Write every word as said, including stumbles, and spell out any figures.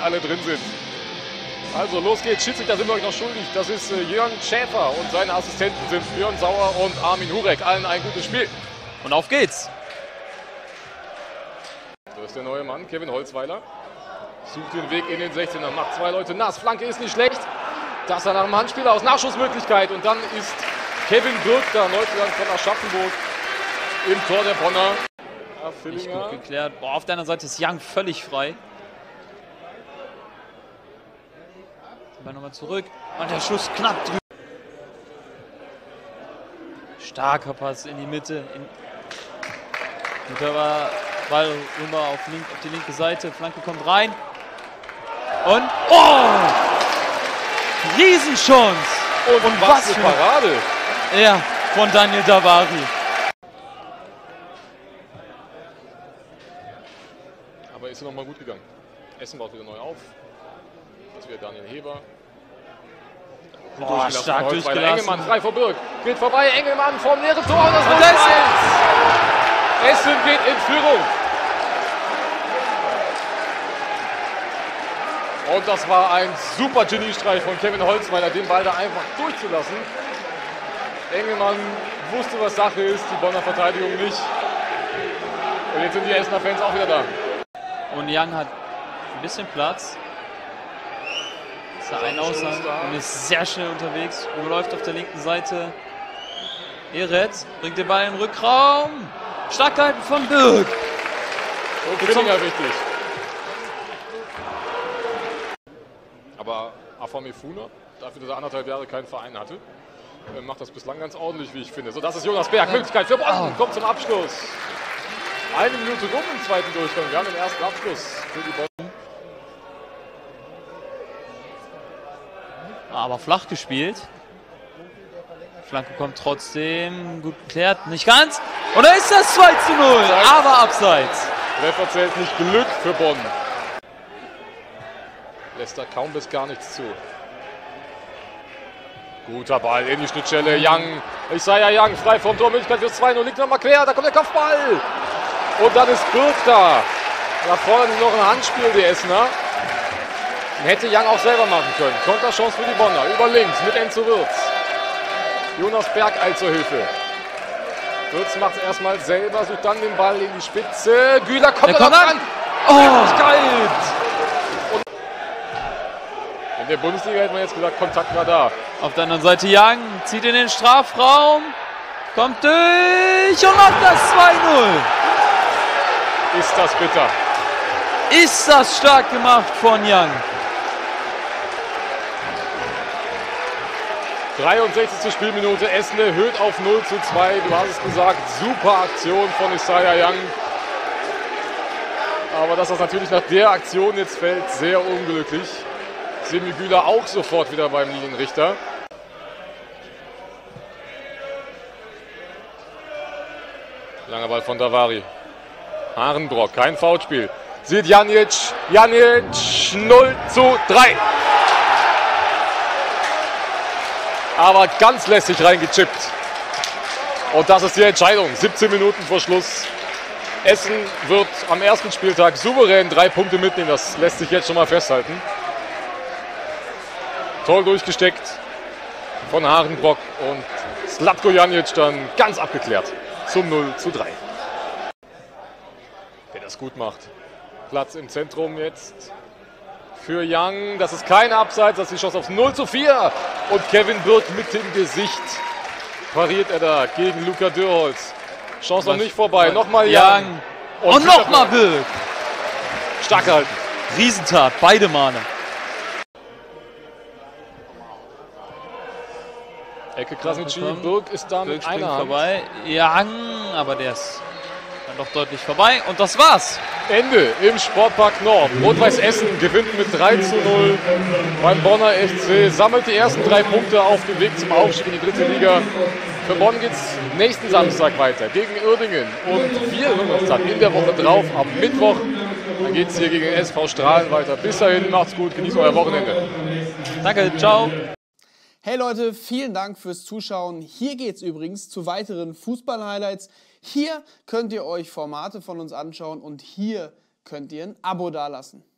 alle drin sind. Also los geht's, Schiedsrichter sind wir euch noch schuldig. Das ist äh, Jörn Schäfer und seine Assistenten sind Björn Sauer und Armin Hurek. Allen ein gutes Spiel. Und auf geht's. Das ist der neue Mann, Kevin Holzweiler. Sucht den Weg in den sechzehner, macht zwei Leute nass. Flanke ist nicht schlecht. Das er nach dem Handspiel aus, Nachschussmöglichkeit. Und dann ist Kevin Birk da, Neuzugang von Aschaffenburg, im Tor der Bonner. Ja, Nicht gut geklärt. Boah, auf deiner Seite ist Young völlig frei. Aber nochmal zurück. Und der Schuss knapp drüber. Starker Pass in die Mitte. In Guter war Ball rüber auf, link, auf die linke Seite. Flanke kommt rein. Und oh! Riesenchance! Und, Und was, was für eine Parade! Ja, von Daniel Davari. Aber ist noch mal gut gegangen. Essen baut wieder neu auf. Das wäre Daniel Heber. Boah, stark durchgelassen. Engelmann frei vor Birk. Geht vorbei, Engelmann vom leeren Tor. Das und das ist Essen geht in Führung. Und das war ein super Geniestreich von Kevin Holzweiler, den Ball da einfach durchzulassen. Engelmann wusste, was Sache ist, die Bonner Verteidigung nicht. Und jetzt sind die Essener Fans auch wieder da. Und Young hat ein bisschen Platz. Ist da ein Ausland und ist sehr schnell unterwegs. Überläuft auf der linken Seite. Eret bringt den Ball in den Rückraum. Stark gehalten von Birk. Und Grimminger wichtig. Aber Afam Funa, dafür, dass er anderthalb Jahre keinen Verein hatte, macht das bislang ganz ordentlich, wie ich finde. So, das ist Jonas Berg. Möglichkeit für Bonn. Kommt zum Abschluss. Eine Minute rum im zweiten Durchgang. Wir haben den ersten Abschluss für die Bonn. Aber flach gespielt. Flanke kommt trotzdem. Gut geklärt. Nicht ganz. Und da ist das zwei zu null. Aber abseits. Treffer zählt nicht. Glück für Bonn. Lässt da kaum bis gar nichts zu. Guter Ball in die Schnittstelle. Young. Ich sage ja Young. Frei vom Tor. Möglichkeit fürs zwei null. Liegt nochmal quer. Da kommt der Kopfball. Und dann ist Birk da. Da fordern sie noch ein Handspiel, die Essener. Hätte Young auch selber machen können. Konterchance für die Bonner. Über links mit Enzo Wirtz. Jonas Berg eilt zur Hilfe. Wirtz macht es erstmal selber, sucht dann den Ball in die Spitze. Güler kommt da dran. Oh, kalt. Und in der Bundesliga hätte man jetzt gesagt, Kontakt war da. Auf der anderen Seite Young zieht in den Strafraum. Kommt durch und macht das zwei null. Ist das bitter. Ist das stark gemacht von Young. dreiundsechzigste Spielminute, Essen erhöht auf null zu zwei. Du hast es gesagt, super Aktion von Isaiah Young. Aber dass das natürlich nach der Aktion jetzt fällt, sehr unglücklich. Semi Güler auch sofort wieder beim Linienrichter. Langer Ball von Davari. Harenbrock, kein Foulspiel. Sieht Janic, Janic null zu drei. Aber ganz lässig reingechippt. Und das ist die Entscheidung. siebzehn Minuten vor Schluss. Essen wird am ersten Spieltag souverän drei Punkte mitnehmen. Das lässt sich jetzt schon mal festhalten. Toll durchgesteckt von Harenbrock und Zlatko Janic dann ganz abgeklärt zum null zu drei. Der das gut macht. Platz im Zentrum jetzt für Young. Das ist kein Abseits, das ist die Chance aufs null zu vier. Und Kevin Birk mit dem Gesicht pariert er da gegen Luca Dürholz. Chance noch nicht vorbei. Nochmal Young. Und, und nochmal Birk. Stark gehalten. Riesentat, beide Male. Ecke Krasnitschi, Birk ist da mit einer Hand vorbei. Young, aber der ist dann doch deutlich vorbei. Und das war's. Ende im Sportpark Nord. Rot-Weiß Essen gewinnt mit drei zu null beim Bonner F C. Sammelt die ersten drei Punkte auf dem Weg zum Aufstieg in die dritte Liga. Für Bonn geht es nächsten Samstag weiter gegen Uerdingen. Und wir hören uns dann in der Woche drauf am Mittwoch. Dann geht es hier gegen S V Strahlen weiter. Bis dahin, macht's gut, genießt euer Wochenende. Danke, ciao. Hey Leute, vielen Dank fürs Zuschauen. Hier geht es übrigens zu weiteren Fußball-Highlights. Hier könnt ihr euch Formate von uns anschauen und hier könnt ihr ein Abo dalassen.